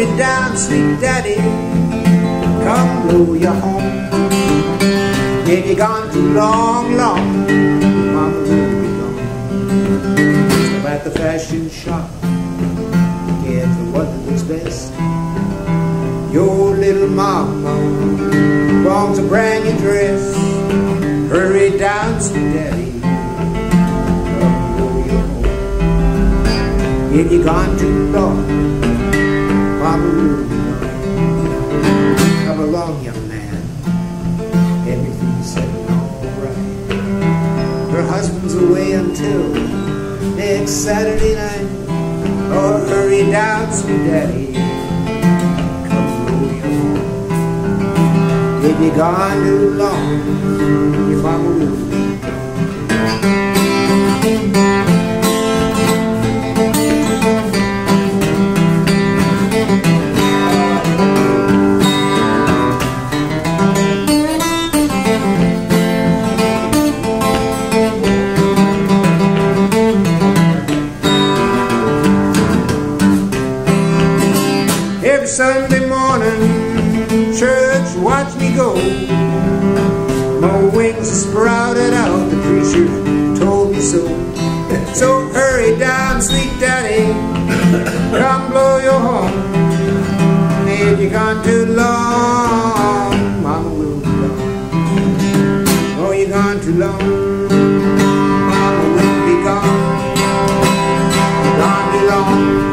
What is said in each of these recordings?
Hurry down, sweet daddy, come blow your horn. If you're gone too long, long, mama will be gone. Stop at the fashion shop, get what looks best. Your little mama wants a brand new dress. Hurry down, sweet daddy, come blow your horn. If you're gone too long, mama will be gone. Come along, young man, everything's setting all right. Her husband's away until next Saturday night. Oh, hurry down, sweet daddy, come blow your horn. If you're gone too long, your mama will be gone. Every Sunday morning, church, watch me go. My wings are sprouted out, the preacher told me so. So hurry down, sweet daddy, come blow your horn. If you're gone too long, mama will be gone. Oh, you're gone too long, mama will be gone. You're gone too long,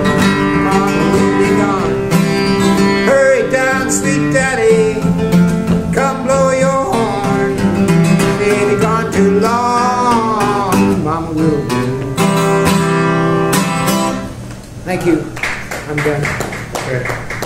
sweet daddy, come blow your horn. If you're gone too long, mama will be. Thank you. I'm done.